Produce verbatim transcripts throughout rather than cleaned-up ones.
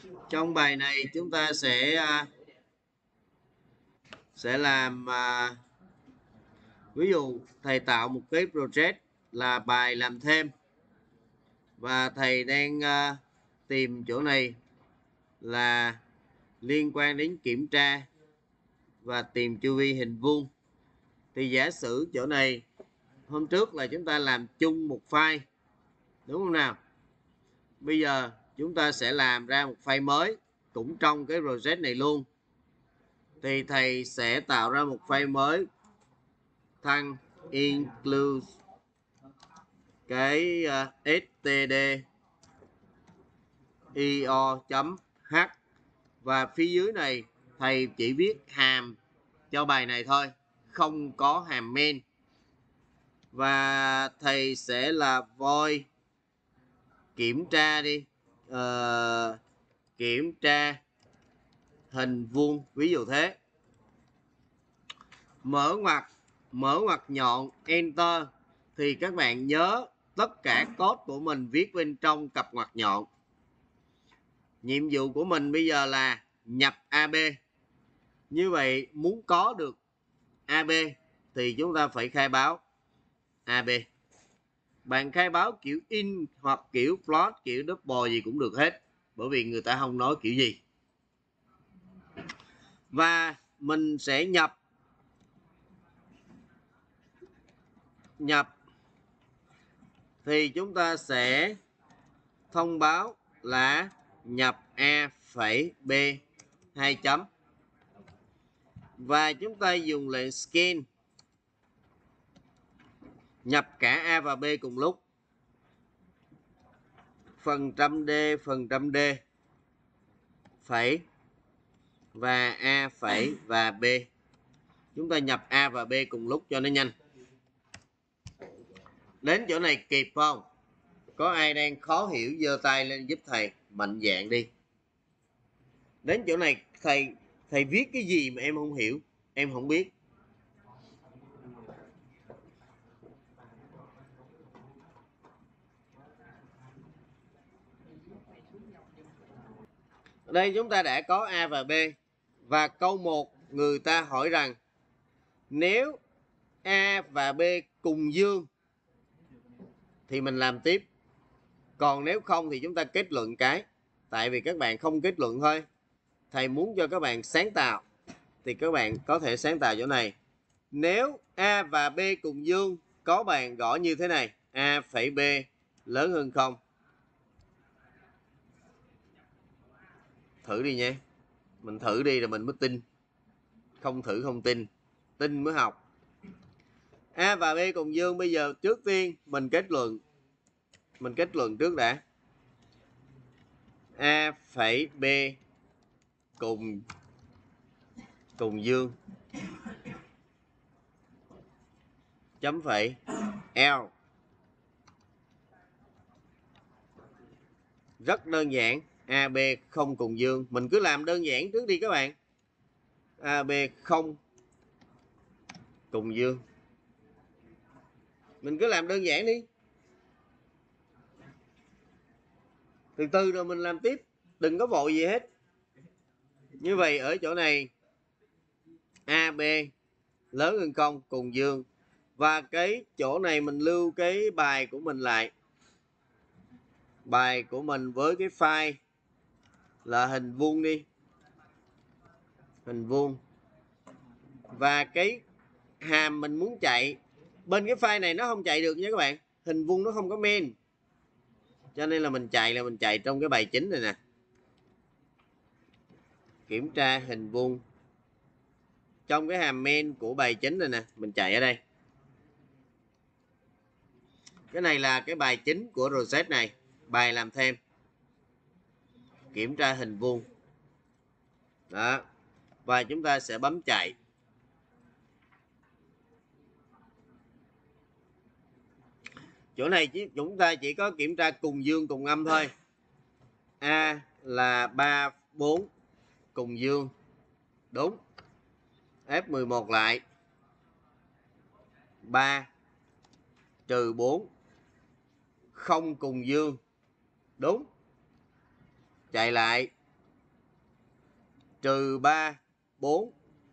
Trong bài này chúng ta sẽ sẽ làm ví dụ thầy tạo một cái project là bài làm thêm, và thầy đang tìm chỗ này là liên quan đến kiểm tra và tìm chu vi hình vuông. Thì giả sử chỗ này hôm trước là chúng ta làm chung một file, đúng không nào? Bây giờ chúng ta sẽ làm ra một file mới cũng trong cái project này luôn. Thì thầy sẽ tạo ra một file mới thăng include cái uh, std io.h, và phía dưới này thầy chỉ viết hàm cho bài này thôi, không có hàm main. Và thầy sẽ là void kiểm tra đi uh, kiểm tra hình vuông, ví dụ thế. Mở ngoặc mở ngoặc nhọn enter, thì các bạn nhớ tất cả code của mình viết bên trong cặp ngoặc nhọn. Nhiệm vụ của mình bây giờ là nhập a bê. Như vậy muốn có được a bê thì chúng ta phải khai báo a bê. Bạn khai báo kiểu in hoặc kiểu float, kiểu double gì cũng được hết, bởi vì người ta không nói kiểu gì. Và mình sẽ nhập nhập thì chúng ta sẽ thông báo là nhập a phẩy b hai chấm, và chúng ta dùng lệnh scan nhập cả a và b cùng lúc. Phần trăm d phần trăm d phẩy và a phẩy và b. Chúng ta nhập a và b cùng lúc cho nó nhanh. Đến chỗ này kịp không? Có ai đang khó hiểu giơ tay lên giúp thầy mạnh dạn đi. Đến chỗ này thầy thầy viết cái gì mà em không hiểu, em không biết. Ở đây chúng ta đã có a và b, và câu một người ta hỏi rằng nếu a và b cùng dương thì mình làm tiếp, còn nếu không thì chúng ta kết luận cái. Tại vì các bạn không kết luận thôi, thầy muốn cho các bạn sáng tạo thì các bạn có thể sáng tạo chỗ này. Nếu a và b cùng dương, có bàn gõ như thế này: a phẩy b lớn hơn không. Thử đi nhé, mình thử đi rồi mình mới tin, không thử không tin, tin mới học. A và b cùng dương, bây giờ trước tiên mình kết luận mình kết luận trước đã. A phẩy b cùng cùng dương chấm phẩy L. Rất đơn giản, a b không cùng dương, mình cứ làm đơn giản trước đi các bạn. a bê không cùng dương, mình cứ làm đơn giản đi, từ từ rồi mình làm tiếp, đừng có vội gì hết. Như vậy ở chỗ này a bê lớn hơn không cùng dương, và cái chỗ này mình lưu cái bài của mình lại. Bài của mình với cái file là hình vuông đi, hình vuông. Và cái hàm mình muốn chạy bên cái file này nó không chạy được nha các bạn, hình vuông nó không có main, cho nên là mình chạy là mình chạy trong cái bài chính này nè. Kiểm tra hình vuông trong cái hàm main của bài chính này nè, mình chạy ở đây. Cái này là cái bài chính của project này, bài làm thêm, kiểm tra hình vuông đó, và chúng ta sẽ bấm chạy. Chỗ này chỉ, chúng ta chỉ có kiểm tra cùng dương cùng âm thôi. A là ba bốn cùng dương, đúng. F mười một lại, ba trừ bốn không cùng dương, đúng. Chạy lại, trừ ba, bốn.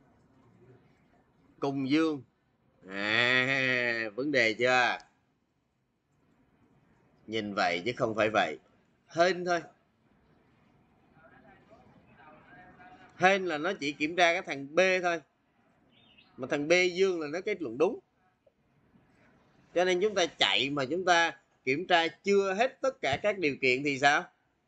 Cùng dương. À, vấn đề chưa? Nhìn vậy chứ không phải vậy. Hên thôi. Hên là nó chỉ kiểm tra cái thằng B thôi. Mà thằng B dương là nó kết luận đúng. Cho nên chúng ta chạy mà chúng ta kiểm tra chưa hết tất cả các điều kiện thì sao?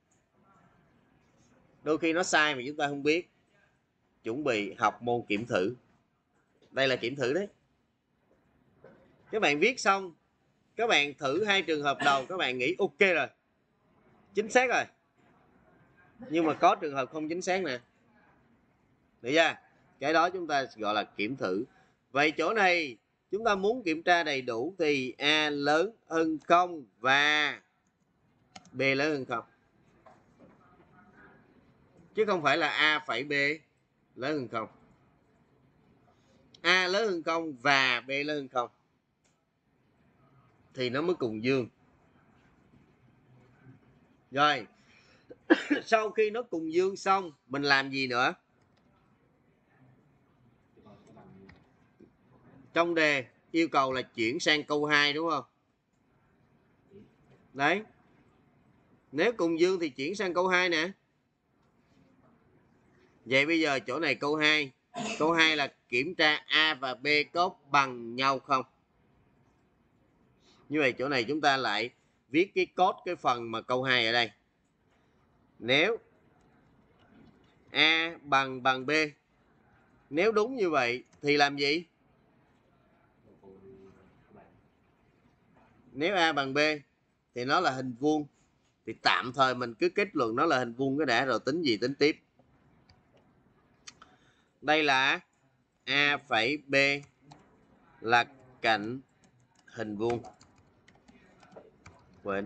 Đôi khi nó sai mà chúng ta không biết. Chuẩn bị học môn kiểm thử. Đây là kiểm thử đấy. Các bạn viết xong, các bạn thử hai trường hợp đầu, các bạn nghĩ ok rồi, chính xác rồi. Nhưng mà có trường hợp không chính xác nè. Được chưa? Cái đó chúng ta gọi là kiểm thử. Vậy chỗ này chúng ta muốn kiểm tra đầy đủ thì A lớn hơn không và B lớn hơn không. Chứ không phải là A phẩy B lớn hơn không. A lớn hơn không và B lớn hơn không thì nó mới cùng dương. Rồi, sau khi nó cùng dương xong, mình làm gì nữa? Trong đề yêu cầu là chuyển sang câu hai đúng không? Đấy. Nếu cùng dương thì chuyển sang câu hai nè. Vậy bây giờ chỗ này câu hai. Câu hai là kiểm tra A và B có bằng nhau không? Như vậy chỗ này chúng ta lại viết cái code cái phần mà câu hai ở đây. Nếu A bằng bằng B, nếu đúng như vậy thì làm gì? Nếu A bằng B thì nó là hình vuông. Thì tạm thời mình cứ kết luận nó là hình vuông cái đã, rồi tính gì tính tiếp. Đây là A phẩy B là cạnh hình vuông. Quên.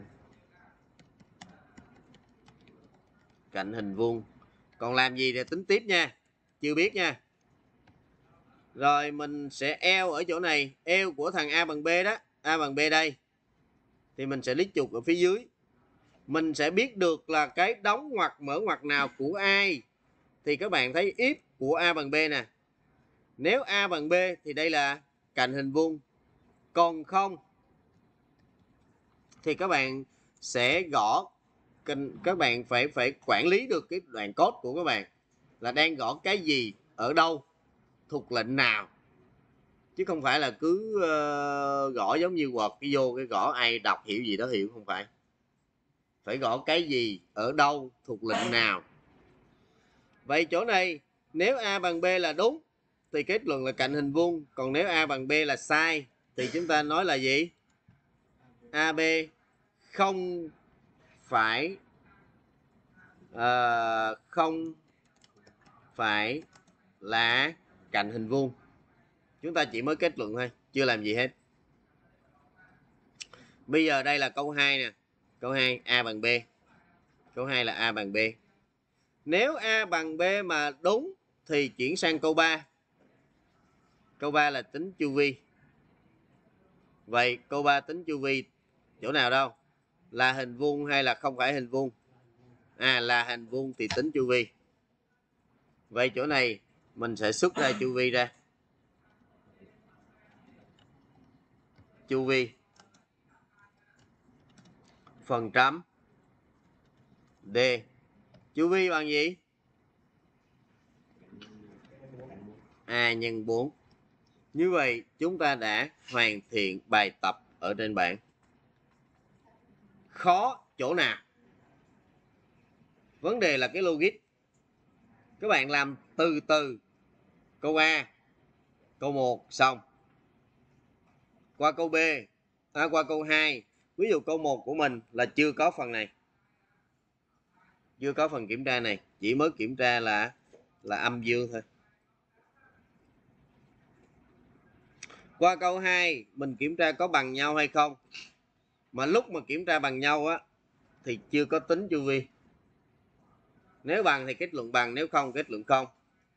Cạnh hình vuông. Còn làm gì để tính tiếp nha. Chưa biết nha. Rồi mình sẽ eo ở chỗ này. Eo của thằng A bằng B đó. A bằng B đây. Thì mình sẽ lít chuột ở phía dưới. Mình sẽ biết được là cái đóng ngoặc mở ngoặc nào của ai. Thì các bạn thấy if của A bằng B nè. Nếu A bằng B thì đây là cạnh hình vuông. Còn không thì các bạn sẽ gõ, các bạn phải phải quản lý được cái đoạn code của các bạn là đang gõ cái gì ở đâu, thuộc lệnh nào, chứ không phải là cứ uh, gõ giống như Word cái vô cái gõ ai đọc hiểu gì đó hiểu, không phải. Phải gõ cái gì ở đâu thuộc lệnh nào. Vậy chỗ này nếu A bằng B là đúng thì kết luận là cạnh hình vuông, còn nếu A bằng B là sai thì chúng ta nói là gì? a bê không phải uh, không phải là cạnh hình vuông. Chúng ta chỉ mới kết luận thôi, chưa làm gì hết. Bây giờ đây là câu hai nè. Câu hai A bằng B. Câu hai là A bằng B. Nếu A bằng B mà đúng thì chuyển sang câu ba. Câu ba là tính chu vi. Vậy câu ba tính chu vi chỗ nào đâu? Là hình vuông hay là không phải hình vuông? À, là hình vuông thì tính chu vi. Vậy chỗ này mình sẽ xuất ra chu vi ra. Chu vi phần trăm D. Chu vi bằng gì? A nhân bốn. Như vậy chúng ta đã hoàn thiện bài tập ở trên bảng. Khó chỗ nào? Vấn đề là cái logic. Các bạn làm từ từ. Câu A, câu một xong. Qua câu B, à, qua câu hai. Ví dụ câu một của mình là chưa có phần này. Chưa có phần kiểm tra này. Chỉ mới kiểm tra là là âm dương thôi. Qua câu hai mình kiểm tra có bằng nhau hay không. Mà lúc mà kiểm tra bằng nhau á thì chưa có tính chu vi. Nếu bằng thì kết luận bằng, nếu không kết luận không.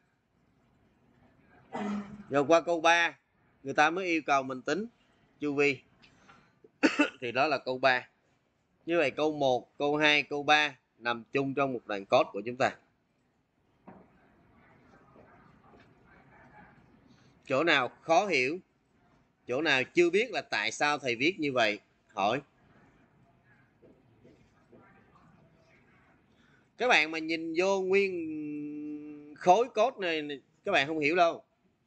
Rồi qua câu ba người ta mới yêu cầu mình tính chu vi. Thì đó là câu ba. Như vậy câu một, câu hai, câu ba nằm chung trong một đoạn code của chúng ta. chỗ nào khó hiểu, chỗ nào chưa biết là tại sao thầy viết như vậy, hỏi. Các bạn mà nhìn vô nguyên khối code này các bạn không hiểu đâu.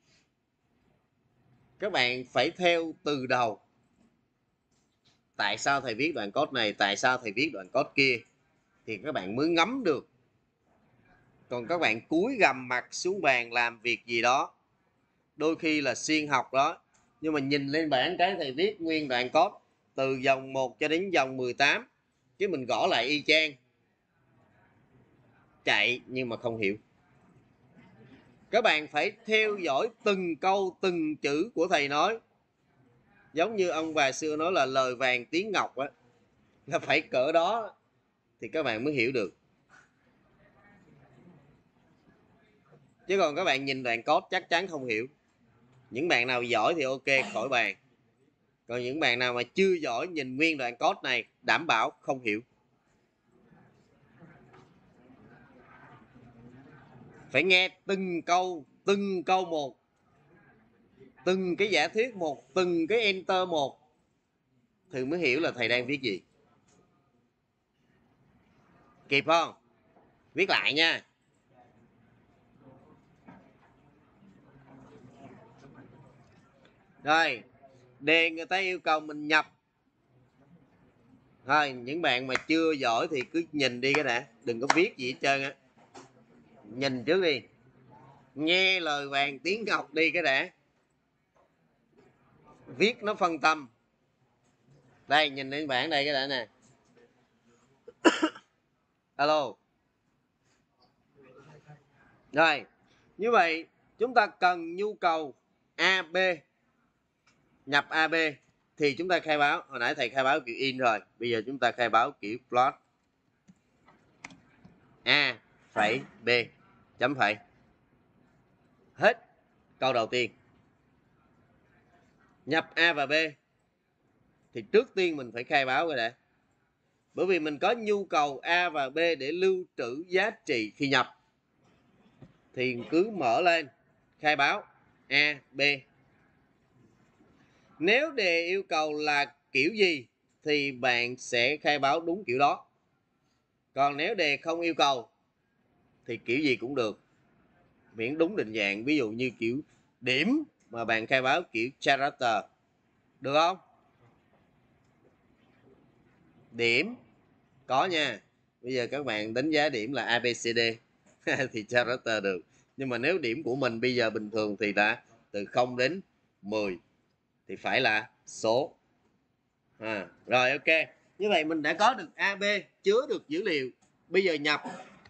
Các bạn phải theo từ đầu. Tại sao thầy viết đoạn code này, tại sao thầy viết đoạn code kia, thì các bạn mới ngắm được. Còn các bạn cúi gằm mặt xuống bàn làm việc gì đó, đôi khi là xuyên học đó, nhưng mà nhìn lên bảng cái thầy viết nguyên đoạn code từ dòng một cho đến dòng mười tám, chứ mình gõ lại y chang, chạy nhưng mà không hiểu. Các bạn phải theo dõi từng câu từng chữ của thầy nói. Giống như ông bà xưa nói là lời vàng tiếng ngọc á, là phải cỡ đó thì các bạn mới hiểu được. Chứ còn các bạn nhìn đoạn code chắc chắn không hiểu. Những bạn nào giỏi thì ok, khỏi bàn. Còn những bạn nào mà chưa giỏi, nhìn nguyên đoạn code này đảm bảo không hiểu. Phải nghe từng câu, từng câu một, từng cái giả thuyết một, từng cái enter một, thì mới hiểu là thầy đang viết gì. Kịp không? Viết lại nha. Rồi, đề người ta yêu cầu mình nhập. Thôi, những bạn mà chưa giỏi thì cứ nhìn đi cái đã, đừng có viết gì hết trơn á. Nhìn trước đi. Nghe lời vàng tiếng ngọc đi cái đã. Viết nó phân tâm. Đây, nhìn lên bảng đây cái đã nè. Alo. Rồi, như vậy chúng ta cần nhu cầu a bê, nhập a bê thì chúng ta khai báo. Hồi nãy thầy khai báo kiểu in rồi, bây giờ chúng ta khai báo kiểu plot. A phẩy B chấm phẩy. Hết câu đầu tiên. Nhập A và B thì trước tiên mình phải khai báo cái đã. Bởi vì mình có nhu cầu A và B để lưu trữ giá trị khi nhập, thì cứ mở lên khai báo A, B. Nếu đề yêu cầu là kiểu gì thì bạn sẽ khai báo đúng kiểu đó. Còn nếu đề không yêu cầu thì kiểu gì cũng được, miễn đúng định dạng. Ví dụ như kiểu điểm mà bạn khai báo kiểu character, được không? Điểm có nha. Bây giờ các bạn đánh giá điểm là a bê xê đê thì character được. Nhưng mà nếu điểm của mình bây giờ bình thường thì đã từ không đến mười thì phải là số. À, rồi ok. Như vậy mình đã có được a bê, chứa được dữ liệu. Bây giờ nhập.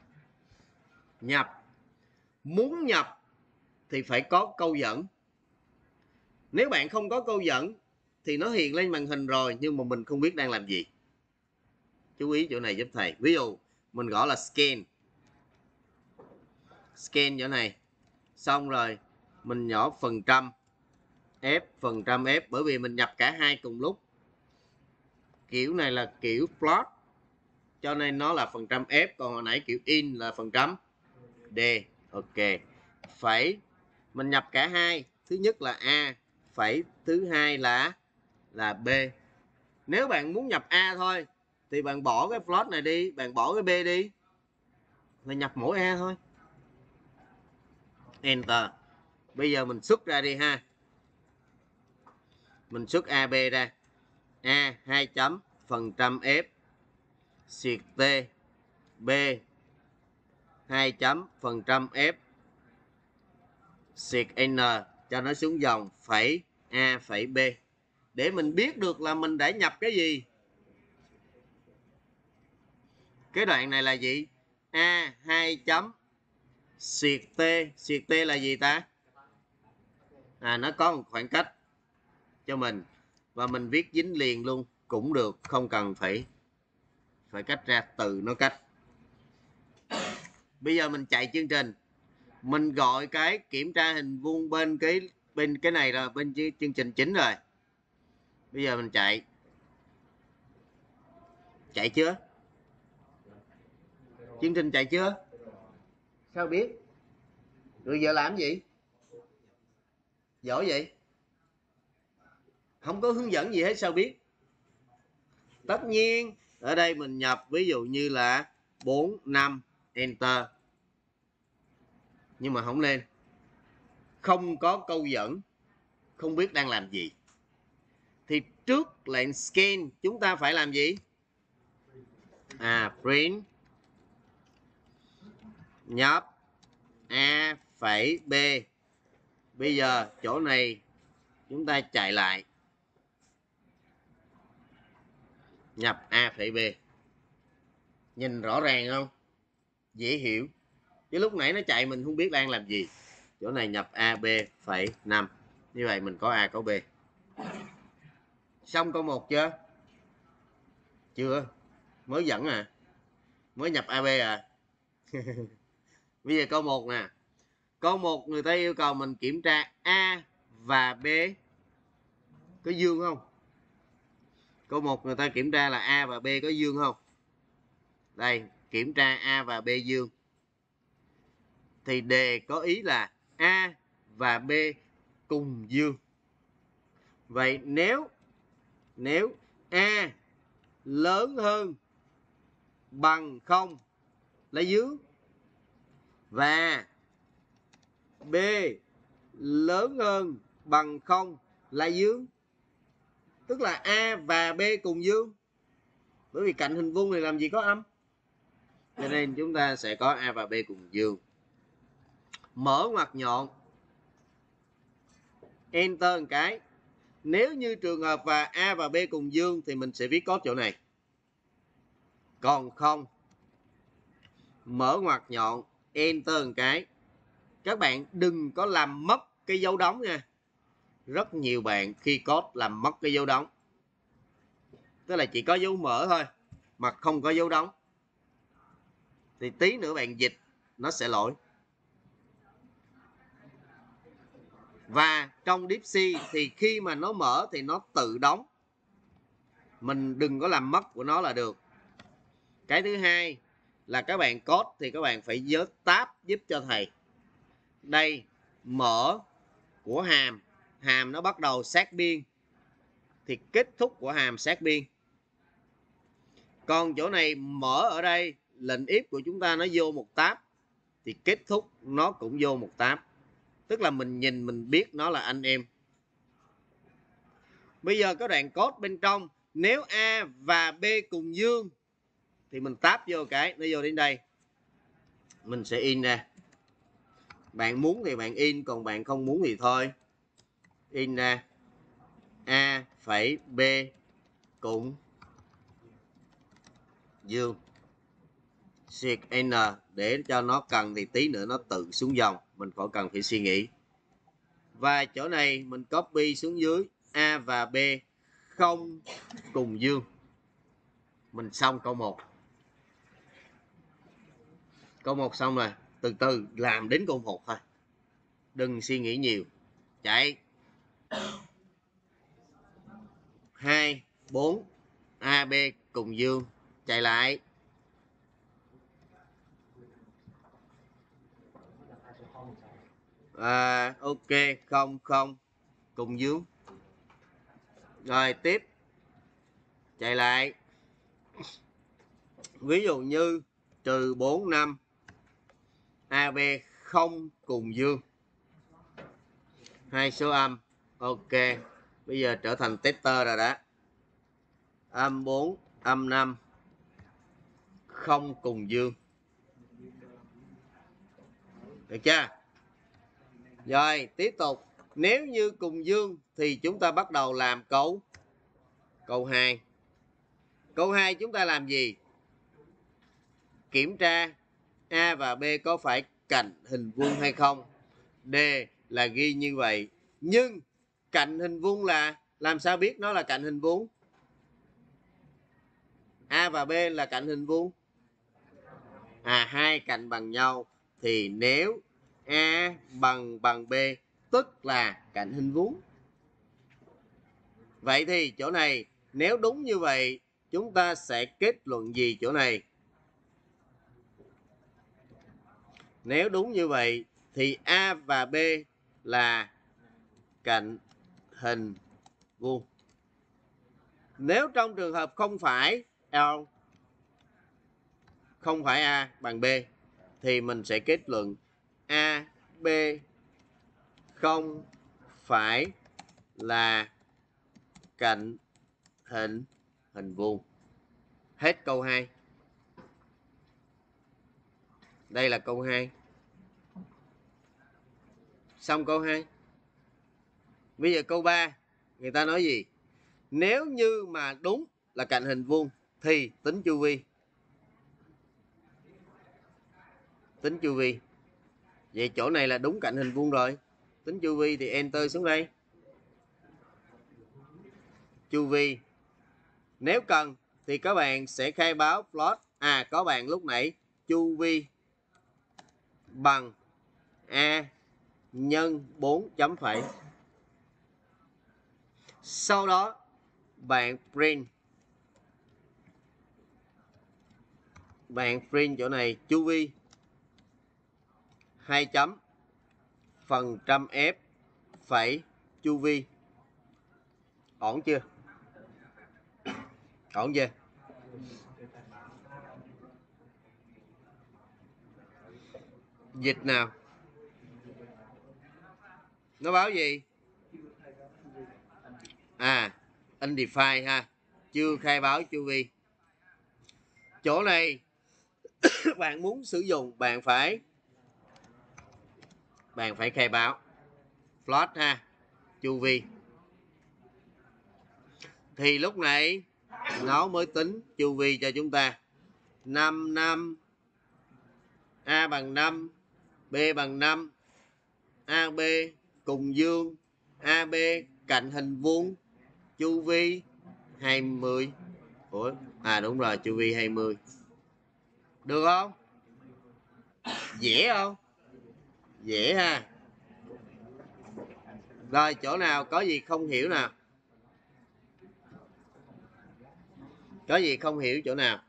Nhập. Muốn nhập thì phải có câu dẫn. Nếu bạn không có câu dẫn thì nó hiện lên màn hình rồi, nhưng mà mình không biết đang làm gì. Chú ý chỗ này giúp thầy. Ví dụ mình gõ là scan. Scan chỗ này. Xong rồi mình nhỏ phần trăm F, phần trăm F, bởi vì mình nhập cả hai cùng lúc. Kiểu này là kiểu plot, cho nên nó là phần trăm F. Còn hồi nãy kiểu in là phần trăm D. Ok. Phẩy, mình nhập cả hai. Thứ nhất là A, phẩy thứ hai là là B. Nếu bạn muốn nhập A thôi thì bạn bỏ cái plot này đi, bạn bỏ cái B đi, là nhập mỗi A thôi. Enter. Bây giờ mình xuất ra đi ha. Mình xuất a bê ra. A hai chấm phần trăm F xuyệt T, B hai chấm phần trăm F xuyệt N, cho nó xuống dòng phẩy A phẩy B, để mình biết được là mình đã nhập cái gì. Cái đoạn này là gì? A hai chấm xuyệt T. Xuyệt T là gì ta? À, nó có một khoảng cách cho mình, và mình viết dính liền luôn cũng được, không cần phải phải cách ra, từ nó cách. Bây giờ mình chạy chương trình, mình gọi cái kiểm tra hình vuông bên cái bên cái này rồi, bên chương trình chính rồi. Bây giờ mình chạy. Chạy chưa? Chương trình chạy chưa? Sao biết? Rồi giờ làm gì? Giỏi vậy. Không có hướng dẫn gì hết sao biết? Tất nhiên ở đây mình nhập ví dụ như là bốn, năm, enter. Nhưng mà không lên. Không có câu dẫn. Không biết đang làm gì. Thì trước lệnh scan chúng ta phải làm gì? À, print nhập A phẩy B. Bây giờ chỗ này chúng ta chạy lại. Nhập A phẩy B. Nhìn rõ ràng không? Dễ hiểu. Chứ lúc nãy nó chạy mình không biết đang làm gì. Chỗ này nhập A B phẩy năm. Như vậy mình có A có B. Xong câu một chưa? Chưa. Mới dẫn à. Mới nhập A B à. Bây giờ câu một nè. Câu một người ta yêu cầu mình kiểm tra A và B có dương không? Câu một người ta kiểm tra là A và B có dương không? Đây, kiểm tra A và B dương. Thì đề có ý là A và B cùng dương. Vậy nếu nếu A lớn hơn bằng không lấy dương, và B lớn hơn bằng không là dương, tức là A và B cùng dương. Bởi vì cạnh hình vuông này làm gì có âm, cho nên chúng ta sẽ có A và B cùng dương. Mở ngoặc nhọn, enter một cái. Nếu như trường hợp và A và B cùng dương thì mình sẽ viết code chỗ này. Còn không, mở ngoặc nhọn, enter một cái. Các bạn đừng có làm mất cái dấu đóng nha. Rất nhiều bạn khi code làm mất cái dấu đóng. Tức là chỉ có dấu mở thôi mà không có dấu đóng. Thì tí nữa bạn dịch nó sẽ lỗi. Và trong Deepseek thì khi mà nó mở thì nó tự đóng. Mình đừng có làm mất của nó là được. Cái thứ hai là các bạn code thì các bạn phải nhớ tab giúp cho thầy. Đây, mở của hàm. Hàm nó bắt đầu sát biên. Thì kết thúc của hàm sát biên. Còn chỗ này mở ở đây, lệnh if của chúng ta nó vô một tab. Thì kết thúc nó cũng vô một tab. Tức là mình nhìn mình biết nó là anh em. Bây giờ có đoạn code bên trong. Nếu A và B cùng dương thì mình tab vô cái, nó vô đến đây. Mình sẽ in ra. Bạn muốn thì bạn in, còn bạn không muốn thì thôi. In ra A phẩy B cùng dương. Shift N để cho nó cần thì tí nữa nó tự xuống dòng. Mình khỏi cần phải suy nghĩ. Và chỗ này mình copy xuống dưới. A và B không cùng dương. Mình xong câu một. Câu một xong rồi. Từ từ làm đến câu một thôi. Đừng suy nghĩ nhiều. Chạy. hai, bốn. A, B cùng dương. Chạy lại. À, ok. Không, không. Cùng dương. Rồi tiếp. Chạy lại. Ví dụ như trừ bốn, năm. A, B không cùng dương. Hai số âm. Ok. Bây giờ trở thành tester rồi đó. Âm bốn, âm năm. Không cùng dương. Được chưa? Rồi, tiếp tục. Nếu như cùng dương thì chúng ta bắt đầu làm câu câu hai. Câu hai chúng ta làm gì? Kiểm tra A và B có phải cạnh hình vuông hay không. D là ghi như vậy. Nhưng cạnh hình vuông là làm sao biết nó là cạnh hình vuông? A và B là cạnh hình vuông. À, hai cạnh bằng nhau thì nếu A bằng bằng B tức là cạnh hình vuông. Vậy thì chỗ này nếu đúng như vậy chúng ta sẽ kết luận gì chỗ này? Nếu đúng như vậy thì A và B là cạnh hình vuông. Nếu trong trường hợp không phải L không phải A bằng B thì mình sẽ kết luận A, B không phải là cạnh hình hình vuông. Hết câu hai. Đây là câu hai. Xong câu hai. Bây giờ câu ba, người ta nói gì? Nếu như mà đúng là cạnh hình vuông thì tính chu vi. Tính chu vi. Vậy chỗ này là đúng cạnh hình vuông rồi. Tính chu vi thì enter xuống đây. Chu vi. Nếu cần thì các bạn sẽ khai báo plot. À, có bạn lúc nãy chu vi bằng A nhân bốn chấm phẩy. Sau đó bạn print. Bạn print chỗ này chu vi hai chấm phần trăm F phẩy chu vi. Ổn chưa? Ổn chưa? Dịch nào? Nó báo gì? À, undefined ha. Chưa khai báo chu vi. Chỗ này bạn muốn sử dụng bạn phải bạn phải khai báo plot ha, chu vi. Thì lúc này nó mới tính chu vi cho chúng ta. năm năm A bằng năm, B bằng năm, a bê cùng dương, a bê cạnh hình vuông, chu vi hai mươi. Ủa, à đúng rồi, chu vi hai mươi. Được không? Dễ không? Dễ ha. Rồi, chỗ nào có gì không hiểu nào? Có gì không hiểu chỗ nào?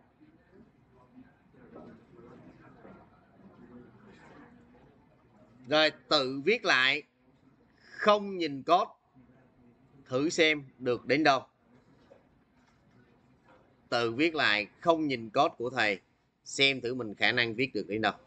Rồi, tự viết lại, không nhìn code, thử xem được đến đâu. Tự viết lại, không nhìn code của thầy, xem thử mình khả năng viết được đến đâu.